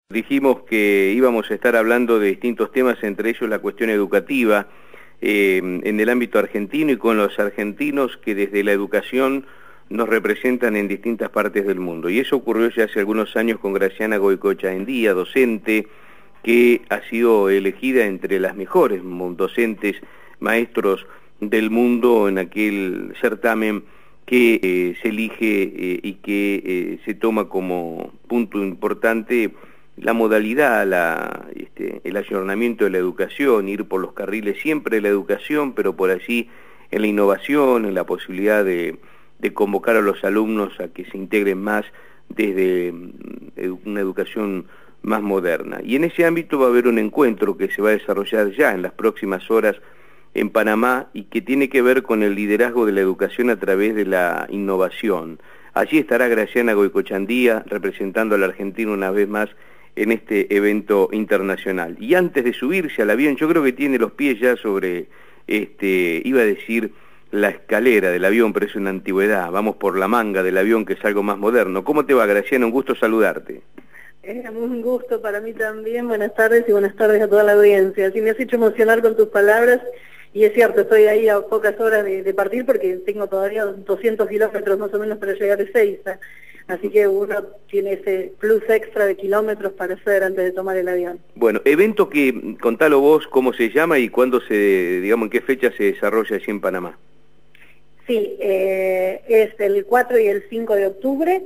Dijimos que íbamos a estar hablando de distintos temas, entre ellos la cuestión educativa en el ámbito argentino y con los argentinos que desde la educación nos representan en distintas partes del mundo. Y eso ocurrió ya hace algunos años con Graciana Goicoechea, docente que ha sido elegida entre las mejores docentes, maestros del mundo en aquel certamen que se elige y que se toma como punto importante la modalidad, el ayornamiento de la educación, ir por los carriles siempre de la educación, pero por allí en la innovación, en la posibilidad de convocar a los alumnos a que se integren más desde una educación más moderna. Y en ese ámbito va a haber un encuentro que se va a desarrollar ya en las próximas horas en Panamá y que tiene que ver con el liderazgo de la educación a través de la innovación. Allí estará Graciana Goicoechea representando a la Argentina una vez más en este evento internacional. Y antes de subirse al avión, yo creo que tiene los pies ya sobre, iba a decir, la escalera del avión, pero es una antigüedad. Vamos por la manga del avión, que es algo más moderno. ¿Cómo te va, Graciana? Un gusto saludarte. Es un gusto para mí también. Buenas tardes y buenas tardes a toda la audiencia. Sí, me has hecho emocionar con tus palabras. Y es cierto, estoy ahí a pocas horas de partir porque tengo todavía 200 kilómetros más o menos para llegar a Ezeiza. Así que uno tiene ese plus extra de kilómetros para hacer antes de tomar el avión. Bueno, evento que, contalo vos, cómo se llama y cuándo en qué fecha se desarrolla allí en Panamá. Sí, es el 4 y el 5 de octubre.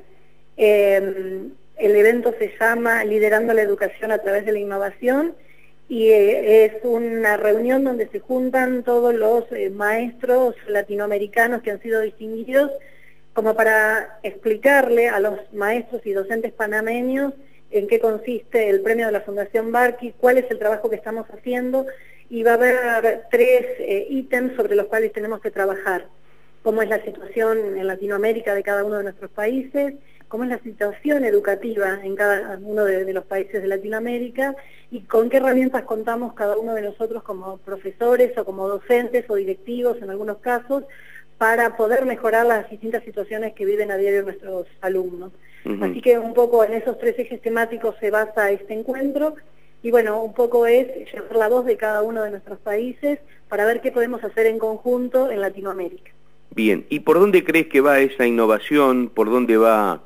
El evento se llama Liderando la Educación a través de la Innovación y es una reunión donde se juntan todos los maestros latinoamericanos que han sido distinguidos como para explicarle a los maestros y docentes panameños en qué consiste el premio de la Fundación Barqui, cuál es el trabajo que estamos haciendo, y va a haber 3 ítems sobre los cuales tenemos que trabajar. Cómo es la situación en Latinoamérica de cada uno de nuestros países, cómo es la situación educativa en cada uno de los países de Latinoamérica y con qué herramientas contamos cada uno de nosotros como profesores o como docentes o directivos en algunos casos para poder mejorar las distintas situaciones que viven a diario nuestros alumnos. Así que un poco en esos 3 ejes temáticos se basa este encuentro y bueno, un poco es llevar la voz de cada uno de nuestros países para ver qué podemos hacer en conjunto en Latinoamérica. Bien, ¿y por dónde crees que va esa innovación? ¿Por dónde va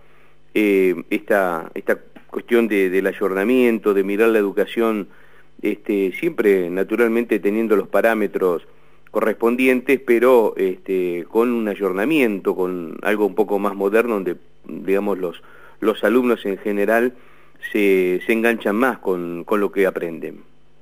esta cuestión del ayornamiento, de mirar la educación, siempre naturalmente teniendo los parámetros correspondientes, pero con un ayornamiento, con algo un poco más moderno, donde, digamos, los alumnos en general se enganchan más con lo que aprenden?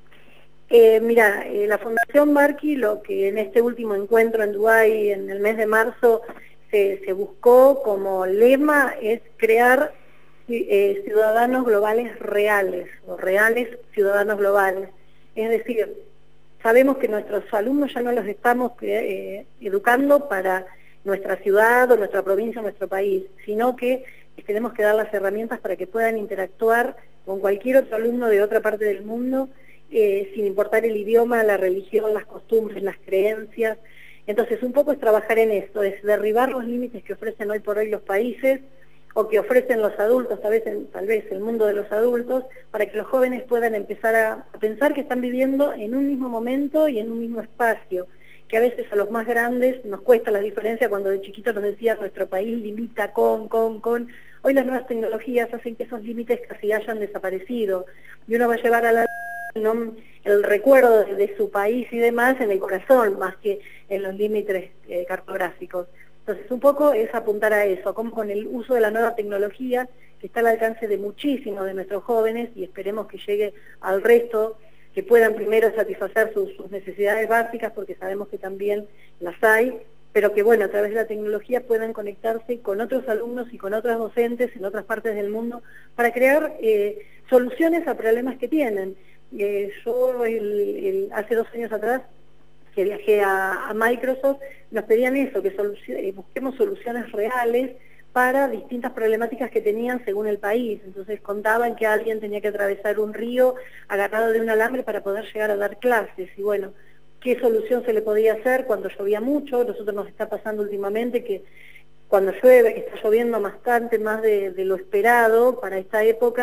Mira, la Fundación Barqui, lo que en este último encuentro en Dubái, en el mes de marzo, se buscó como lema es crear ciudadanos globales reales, o reales ciudadanos globales. Es decir, sabemos que nuestros alumnos ya no los estamos educando para nuestra ciudad o nuestra provincia o nuestro país, sino que tenemos que dar las herramientas para que puedan interactuar con cualquier otro alumno de otra parte del mundo, sin importar el idioma, la religión, las costumbres, las creencias. Entonces un poco es trabajar en esto, es derribar los límites que ofrecen hoy por hoy los países o que ofrecen los adultos, tal vez el mundo de los adultos, para que los jóvenes puedan empezar a pensar que están viviendo en un mismo momento y en un mismo espacio, que a veces a los más grandes nos cuesta la diferencia cuando de chiquitos nos decían nuestro país limita con. Hoy las nuevas tecnologías hacen que esos límites casi hayan desaparecido y uno va a llevar a la el recuerdo de su país y demás en el corazón, más que en los límites cartográficos. Entonces un poco es apuntar a eso, como con el uso de la nueva tecnología que está al alcance de muchísimos de nuestros jóvenes y esperemos que llegue al resto, que puedan primero satisfacer sus necesidades básicas porque sabemos que también las hay, pero que bueno, a través de la tecnología puedan conectarse con otros alumnos y con otras docentes en otras partes del mundo para crear soluciones a problemas que tienen. Yo hace 2 años atrás que viajé a Microsoft, nos pedían eso, que busquemos soluciones reales para distintas problemáticas que tenían según el país. Entonces contaban que alguien tenía que atravesar un río agarrado de un alambre para poder llegar a dar clases. Y bueno, ¿qué solución se le podía hacer cuando llovía mucho? Nosotros nos está pasando últimamente que cuando llueve, que está lloviendo bastante, más de lo esperado para esta época,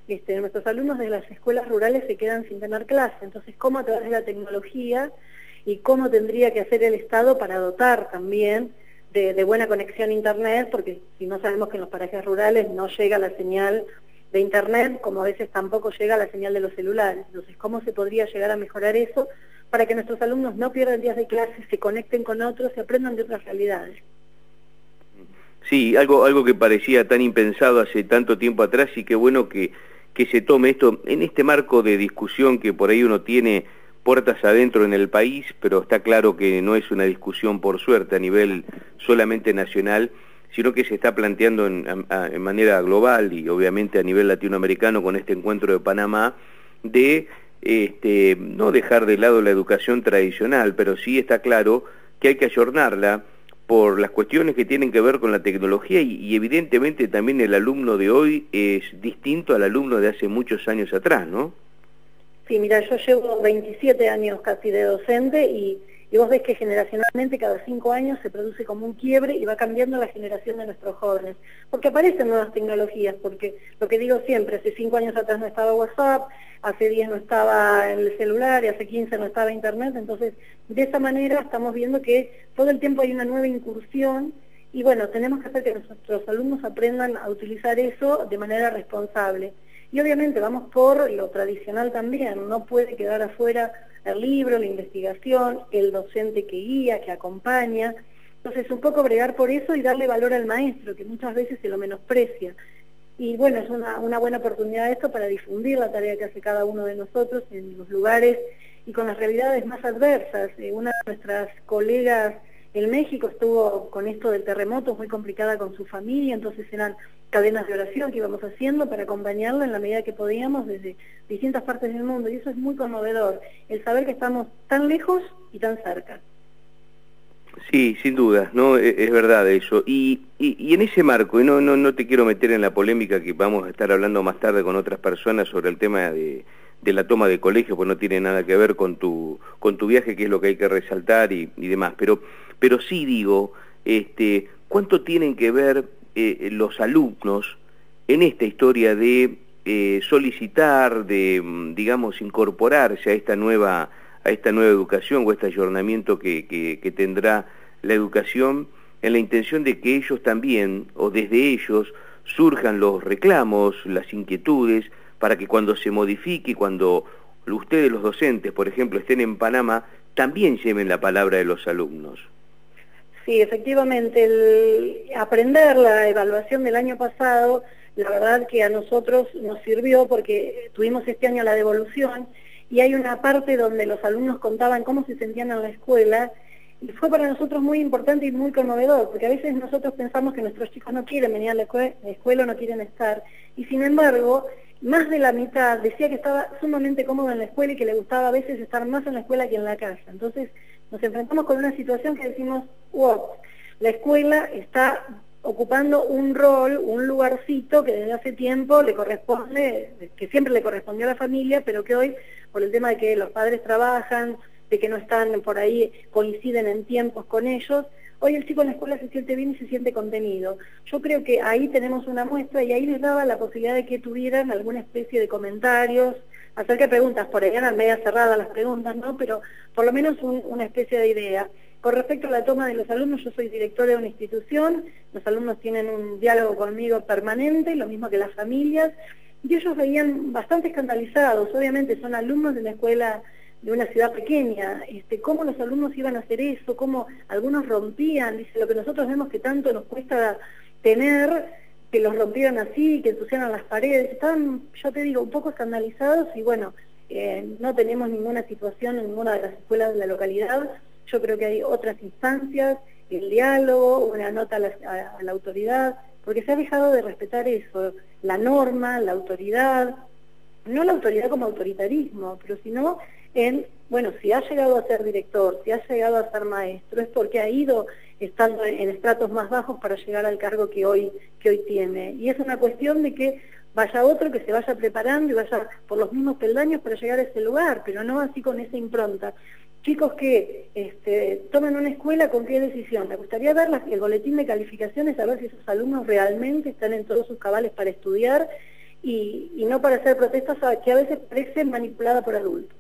nuestros alumnos de las escuelas rurales se quedan sin tener clase. Entonces, ¿cómo a través de la tecnología y cómo tendría que hacer el Estado para dotar también de buena conexión a Internet? Porque si no, sabemos que en los parajes rurales no llega la señal de Internet, como a veces tampoco llega la señal de los celulares. Entonces, ¿cómo se podría llegar a mejorar eso para que nuestros alumnos no pierdan días de clase, se conecten con otros y aprendan de otras realidades? Sí, algo que parecía tan impensado hace tanto tiempo atrás, y qué bueno que se tome esto en este marco de discusión que por ahí uno tiene puertas adentro en el país, pero está claro que no es una discusión, por suerte, a nivel solamente nacional, sino que se está planteando en manera global y obviamente a nivel latinoamericano con este encuentro de Panamá, de no dejar de lado la educación tradicional, pero sí está claro que hay que ayornarla por las cuestiones que tienen que ver con la tecnología y evidentemente también el alumno de hoy es distinto al alumno de hace muchos años atrás, ¿no? Sí, mira, yo llevo 27 años casi de docente y vos ves que generacionalmente cada 5 años se produce como un quiebre y va cambiando la generación de nuestros jóvenes, porque aparecen nuevas tecnologías, porque lo que digo siempre, hace 5 años atrás no estaba WhatsApp, hace 10 no estaba el celular y hace 15 no estaba Internet. Entonces de esa manera estamos viendo que todo el tiempo hay una nueva incursión y bueno, tenemos que hacer que nuestros alumnos aprendan a utilizar eso de manera responsable. Y obviamente vamos por lo tradicional también, no puede quedar afuera el libro, la investigación, el docente que guía, que acompaña. Entonces un poco bregar por eso y darle valor al maestro, que muchas veces se lo menosprecia. Y bueno, es una buena oportunidad esto para difundir la tarea que hace cada uno de nosotros en los lugares y con las realidades más adversas. Una de nuestras colegas en México estuvo con esto del terremoto muy complicada con su familia, entonces eran cadenas de oración que íbamos haciendo para acompañarla en la medida que podíamos desde distintas partes del mundo, y eso es muy conmovedor, el saber que estamos tan lejos y tan cerca. Sí, sin duda, no, es verdad eso. Y en ese marco, y no te quiero meter en la polémica que vamos a estar hablando más tarde con otras personas sobre el tema de la toma de colegio, pues no tiene nada que ver con tu viaje, que es lo que hay que resaltar y demás. Pero sí digo, ¿cuánto tienen que ver los alumnos en esta historia de solicitar, de, digamos, incorporarse a esta nueva educación o este ayornamiento que tendrá la educación, en la intención de que ellos también, o desde ellos, surjan los reclamos, las inquietudes, para que cuando se modifique, cuando ustedes los docentes, por ejemplo, estén en Panamá, también lleven la palabra de los alumnos? Sí, efectivamente, el aprender la evaluación del año pasado, la verdad que a nosotros nos sirvió porque tuvimos este año la devolución, y hay una parte donde los alumnos contaban cómo se sentían en la escuela, y fue para nosotros muy importante y muy conmovedor, porque a veces nosotros pensamos que nuestros chicos no quieren venir a la escuela o no quieren estar, y sin embargo, más de la mitad decía que estaba sumamente cómodo en la escuela y que le gustaba a veces estar más en la escuela que en la casa. Entonces nos enfrentamos con una situación que decimos, wow, la escuela está ocupando un rol, un lugarcito que desde hace tiempo le corresponde, que siempre le correspondió a la familia, pero que hoy, por el tema de que los padres trabajan, de que no están por ahí, coinciden en tiempos con ellos, hoy el chico en la escuela se siente bien y se siente contenido. Yo creo que ahí tenemos una muestra y ahí les daba la posibilidad de que tuvieran alguna especie de comentarios, acerca de preguntas, por ahí eran media cerradas las preguntas, ¿no? Pero por lo menos una especie de idea. Con respecto a la toma de los alumnos, yo soy directora de una institución, los alumnos tienen un diálogo conmigo permanente, lo mismo que las familias, y ellos veían bastante escandalizados, obviamente son alumnos de una escuela de una ciudad pequeña, cómo los alumnos iban a hacer eso, cómo algunos rompían, dice, lo que nosotros vemos que tanto nos cuesta tener, que los rompieran así, que ensuciaran las paredes, estaban, ya te digo, un poco escandalizados y bueno, no tenemos ninguna situación en ninguna de las escuelas de la localidad. Yo creo que hay otras instancias, el diálogo, una nota a la autoridad, porque se ha dejado de respetar eso, la norma, la autoridad, no la autoridad como autoritarismo, pero sino en, bueno, si ha llegado a ser director, si ha llegado a ser maestro, es porque ha ido estando en estratos más bajos para llegar al cargo que hoy tiene. Y es una cuestión de que vaya otro, que se vaya preparando y vaya por los mismos peldaños para llegar a ese lugar, pero no así con esa impronta. Chicos que toman una escuela, ¿con qué decisión? Me gustaría ver el boletín de calificaciones, a ver si esos alumnos realmente están en todos sus cabales para estudiar y no para hacer protestas que a veces parecen manipuladas por adultos.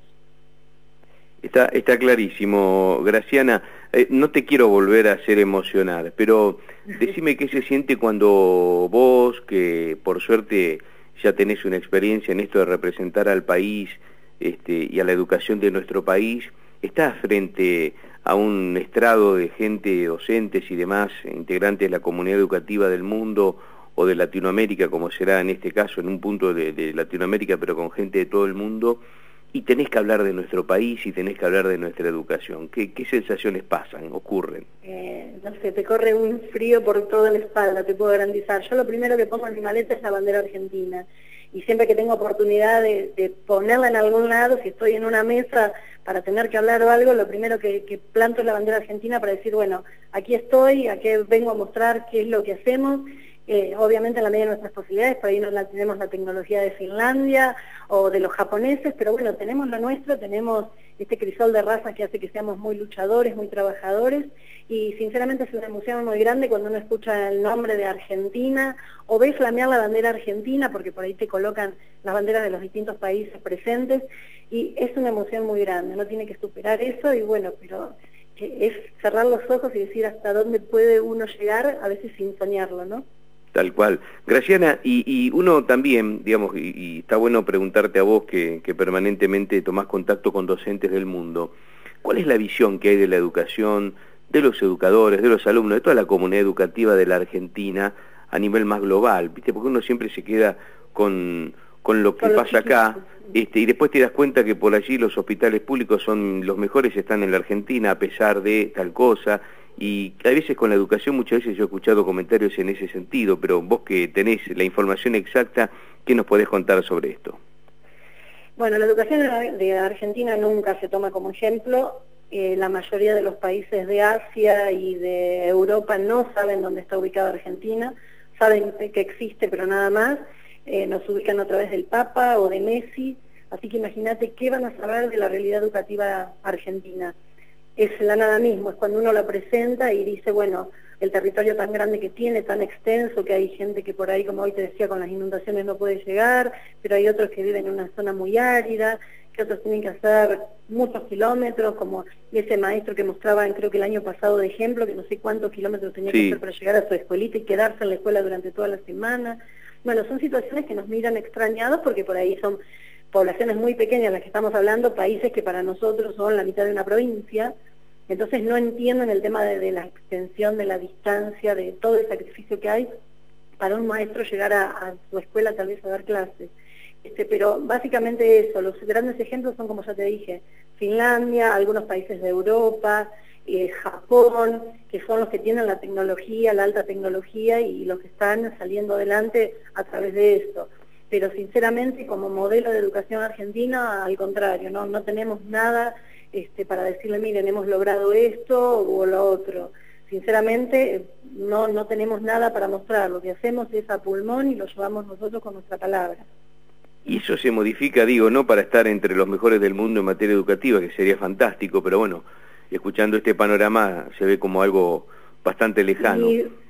Está clarísimo, Graciana. No te quiero volver a hacer emocionar, pero decime qué se siente cuando vos, que por suerte ya tenés una experiencia en esto de representar al país y a la educación de nuestro país, estás frente a un estrado de gente, docentes y demás, integrantes de la comunidad educativa del mundo o de Latinoamérica, como será en este caso, en un punto de Latinoamérica, pero con gente de todo el mundo, y tenés que hablar de nuestro país y tenés que hablar de nuestra educación. ¿Qué sensaciones pasan, ocurren? No sé, te corre un frío por toda la espalda, te puedo garantizar. Yo lo primero que pongo en mi maleta es la bandera argentina. Y siempre que tengo oportunidad de ponerla en algún lado, si estoy en una mesa para tener que hablar o algo, lo primero que planto es la bandera argentina para decir, bueno, aquí estoy, aquí vengo a mostrar qué es lo que hacemos. Obviamente en la medida de nuestras posibilidades, por ahí no tenemos la tecnología de Finlandia o de los japoneses, pero bueno, tenemos lo nuestro, tenemos este crisol de razas que hace que seamos muy luchadores, muy trabajadores, y sinceramente es una emoción muy grande cuando uno escucha el nombre de Argentina o ve flamear la bandera argentina, porque por ahí te colocan las banderas de los distintos países presentes, y es una emoción muy grande, uno tiene que superar eso, y bueno, pero es cerrar los ojos y decir hasta dónde puede uno llegar, a veces sin soñarlo, ¿no? Tal cual. Graciana, y uno también, digamos, y está bueno preguntarte a vos que permanentemente tomás contacto con docentes del mundo, ¿cuál es la visión que hay de la educación, de los educadores, de los alumnos, de toda la comunidad educativa de la Argentina a nivel más global? ¿Viste? Porque uno siempre se queda con lo que pasa acá, y después te das cuenta que por allí los hospitales públicos son los mejores, están en la Argentina a pesar de tal cosa. Y a veces con la educación, muchas veces yo he escuchado comentarios en ese sentido, pero vos que tenés la información exacta, ¿qué nos podés contar sobre esto? Bueno, la educación de Argentina nunca se toma como ejemplo. La mayoría de los países de Asia y de Europa no saben dónde está ubicada Argentina, saben que existe, pero nada más. Nos ubican a través del Papa o de Messi, así que imagínate qué van a saber de la realidad educativa argentina. Es la nada mismo, es cuando uno lo presenta y dice, bueno, el territorio tan grande que tiene, tan extenso, que hay gente que por ahí, como hoy te decía, con las inundaciones no puede llegar, pero hay otros que viven en una zona muy árida, que otros tienen que hacer muchos kilómetros, como ese maestro que mostraba, creo que el año pasado de ejemplo, que no sé cuántos kilómetros tenía que hacer para llegar a su escuelita y quedarse en la escuela durante toda la semana. Bueno, son situaciones que nos miran extrañados porque por ahí son poblaciones muy pequeñas las que estamos hablando, países que para nosotros son la mitad de una provincia. Entonces no entienden el tema de la extensión, de la distancia, de todo el sacrificio que hay para un maestro llegar a su escuela tal vez a dar clases. Pero básicamente eso, los grandes ejemplos son, como ya te dije, Finlandia, algunos países de Europa, Japón, que son los que tienen la tecnología, la alta tecnología y los que están saliendo adelante a través de esto. Pero sinceramente como modelo de educación argentina, al contrario, no tenemos nada para decirle, miren, hemos logrado esto o lo otro. Sinceramente, no tenemos nada para mostrar. Lo que hacemos es a pulmón y lo llevamos nosotros con nuestra palabra. Y eso se modifica, digo, no para estar entre los mejores del mundo en materia educativa, que sería fantástico, pero bueno, escuchando este panorama se ve como algo bastante lejano.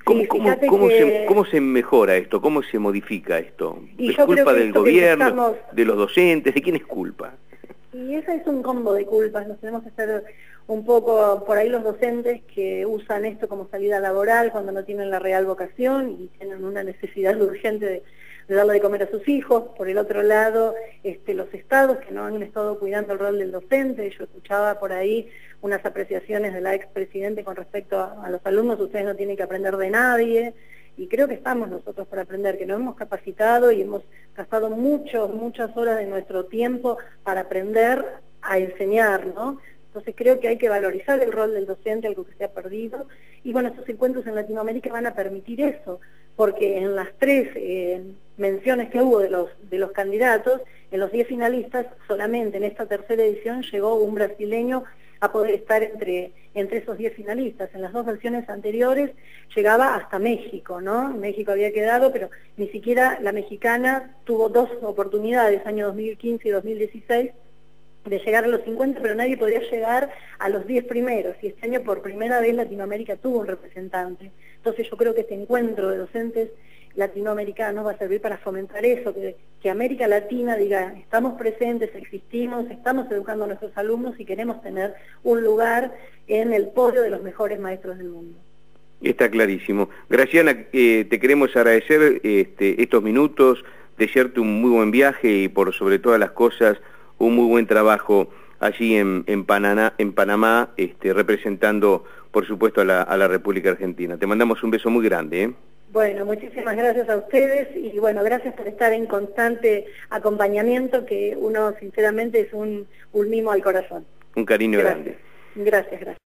¿Cómo se mejora esto? ¿Cómo se modifica esto? ¿Es culpa del gobierno, de los docentes? ¿De quién es culpa? Y eso es un combo de culpas, nos tenemos que hacer un poco, por ahí los docentes que usan esto como salida laboral cuando no tienen la real vocación y tienen una necesidad urgente de darle de comer a sus hijos. Por el otro lado, los estados que no han estado cuidando el rol del docente. Yo escuchaba por ahí unas apreciaciones de la expresidente con respecto a los alumnos, ustedes no tienen que aprender de nadie. Y creo que estamos nosotros para aprender, que nos hemos capacitado y hemos gastado muchas horas de nuestro tiempo para aprender a enseñar, ¿no? Entonces creo que hay que valorizar el rol del docente, algo que se ha perdido. Y bueno, estos encuentros en Latinoamérica van a permitir eso, porque en las 3 menciones que hubo de los candidatos, en los 10 finalistas, solamente en esta tercera edición llegó un brasileño a poder estar entre esos 10 finalistas. En las 2 versiones anteriores llegaba hasta México, ¿no? México había quedado, pero ni siquiera la mexicana tuvo 2 oportunidades, año 2015 y 2016, de llegar a los 50, pero nadie podía llegar a los 10 primeros, y este año por primera vez Latinoamérica tuvo un representante. Entonces yo creo que este encuentro de docentes latinoamericanos va a servir para fomentar eso, que América Latina diga, estamos presentes, existimos, estamos educando a nuestros alumnos y queremos tener un lugar en el podio de los mejores maestros del mundo. Está clarísimo. Graciana, te queremos agradecer estos minutos, desearte un muy buen viaje y por sobre todas las cosas un muy buen trabajo allí en Panamá, representando por supuesto a la República Argentina. Te mandamos un beso muy grande, ¿eh? Bueno, muchísimas gracias a ustedes y bueno, gracias por estar en constante acompañamiento, que uno sinceramente es un mimo al corazón. Un cariño grande. Gracias, gracias.